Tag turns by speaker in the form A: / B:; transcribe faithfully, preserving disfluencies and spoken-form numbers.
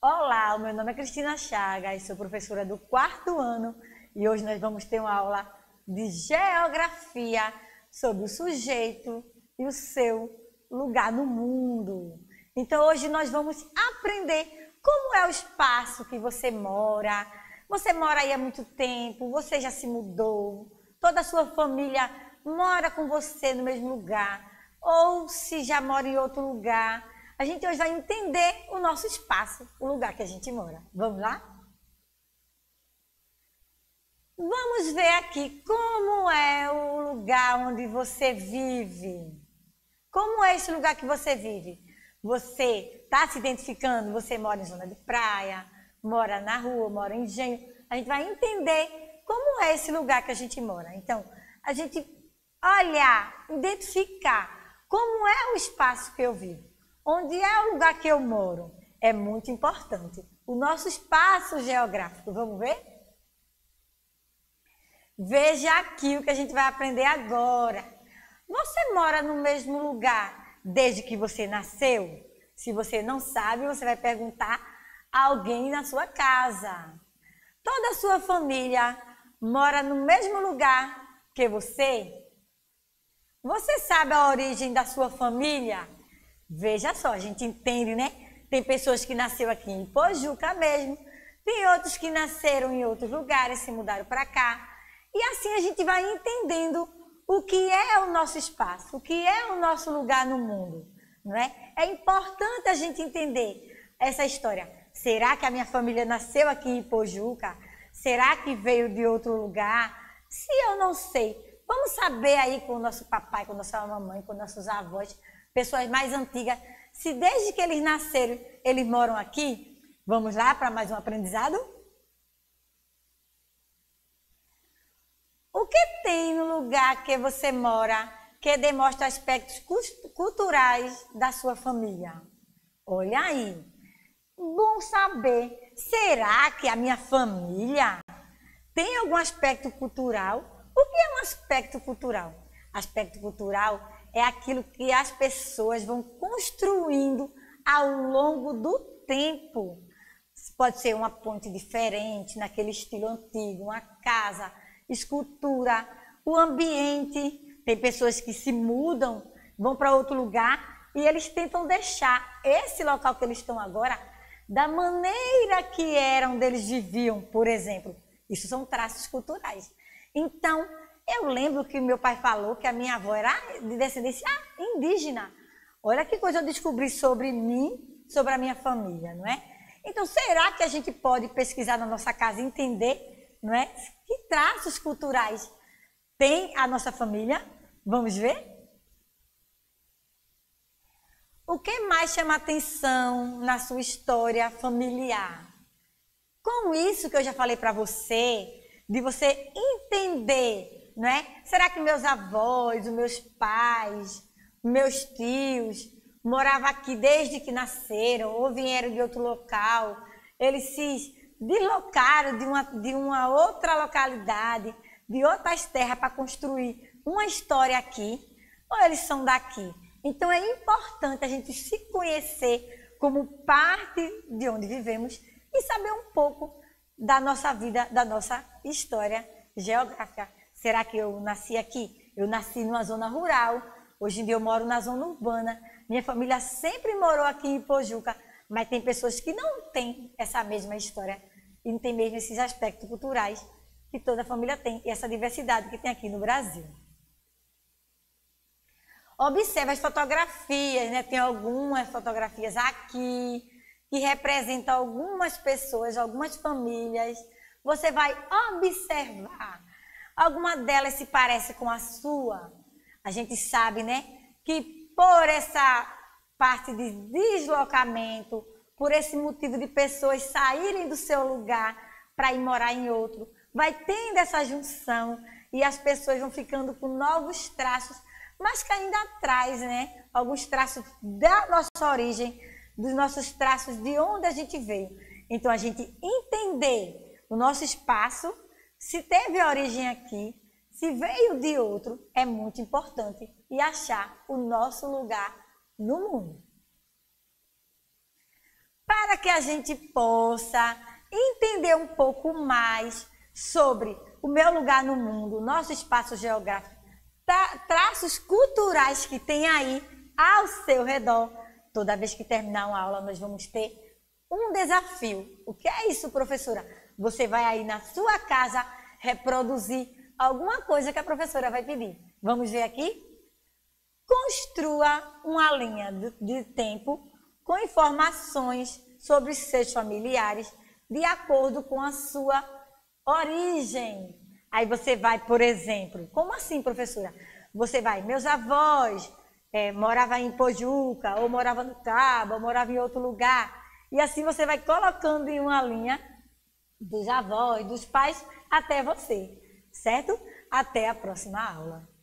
A: Olá, o meu nome é Cristina Chagas, sou professora do quarto ano e hoje nós vamos ter uma aula de geografia sobre o sujeito e o seu lugar no mundo. Então hoje nós vamos aprender como é o espaço que você mora. Você mora aí há muito tempo, você já se mudou, toda a sua família mora com você no mesmo lugar, ou se já mora em outro lugar. A gente hoje vai entender o nosso espaço, o lugar que a gente mora. Vamos lá? Vamos ver aqui como é o lugar onde você vive. Como é esse lugar que você vive? Você está se identificando? Você mora em zona de praia, mora na rua, mora em engenho. A gente vai entender como é esse lugar que a gente mora. Então, a gente olhar, identificar como é o espaço que eu vivo. Onde é o lugar que eu moro? É muito importante. O nosso espaço geográfico, vamos ver? Veja aqui o que a gente vai aprender agora. Você mora no mesmo lugar desde que você nasceu? Se você não sabe, você vai perguntar a alguém na sua casa. Toda a sua família mora no mesmo lugar que você? Você sabe a origem da sua família? Veja só, a gente entende, né? Tem pessoas que nasceram aqui em Pojuca mesmo, tem outros que nasceram em outros lugares, se mudaram para cá. E assim a gente vai entendendo o que é o nosso espaço, o que é o nosso lugar no mundo, não é? É importante a gente entender essa história. Será que a minha família nasceu aqui em Pojuca? Será que veio de outro lugar? Se eu não sei, vamos saber aí com o nosso papai, com a nossa mamãe, com nossos avós, pessoas mais antigas, se desde que eles nasceram, eles moram aqui. Vamos lá para mais um aprendizado? O que tem no lugar que você mora que demonstra aspectos culturais da sua família? Olha aí, bom saber. Será que a minha família tem algum aspecto cultural? O que é um aspecto cultural? Aspecto cultural é aquilo que as pessoas vão construindo ao longo do tempo. Pode ser uma ponte diferente, naquele estilo antigo, uma casa, escultura, o ambiente. Tem pessoas que se mudam, vão para outro lugar e eles tentam deixar esse local que eles estão agora da maneira que era onde eles viviam, por exemplo. Isso são traços culturais. Então, eu lembro que meu pai falou que a minha avó era de descendência indígena. Olha que coisa eu descobri sobre mim, sobre a minha família, não é? Então, será que a gente pode pesquisar na nossa casa e entender, não é? Que traços culturais tem a nossa família? Vamos ver? O que mais chama atenção na sua história familiar? Com isso que eu já falei para você, de você entender, não é? Será que meus avós, os meus pais, meus tios moravam aqui desde que nasceram ou vieram de outro local? Eles se deslocaram de uma, de uma outra localidade, de outras terras para construir uma história aqui, ou eles são daqui? Então é importante a gente se conhecer como parte de onde vivemos e saber um pouco da nossa vida, da nossa história geográfica. Será que eu nasci aqui? Eu nasci numa zona rural, hoje em dia eu moro na zona urbana. Minha família sempre morou aqui em Pojuca, mas tem pessoas que não têm essa mesma história e não tem mesmo esses aspectos culturais que toda família tem e essa diversidade que tem aqui no Brasil. Observe as fotografias, né? Tem algumas fotografias aqui que representam algumas pessoas, algumas famílias. Você vai observar. Alguma delas se parece com a sua. A gente sabe, né, que por essa parte de deslocamento, por esse motivo de pessoas saírem do seu lugar para ir morar em outro, vai tendo essa junção e as pessoas vão ficando com novos traços, mas que ainda traz, né, alguns traços da nossa origem, dos nossos traços de onde a gente veio. Então, a gente entender o nosso espaço, se teve origem aqui, se veio de outro, é muito importante e achar o nosso lugar no mundo. para que a gente possa entender um pouco mais sobre o meu lugar no mundo, nosso espaço geográfico, tra traços culturais que tem aí ao seu redor. Toda vez que terminar uma aula, nós vamos ter um desafio. O que é isso, professora? Você vai aí na sua casa reproduzir alguma coisa que a professora vai pedir. Vamos ver aqui? Construa uma linha de, de tempo com informações sobre seus familiares de acordo com a sua origem. Aí você vai, por exemplo, como assim, professora? Você vai, meus avós é, moravam em Pojuca, ou moravam no Cabo, ou moravam em outro lugar. E assim você vai colocando em uma linha dos avós, dos pais, até você, certo? Até a próxima aula.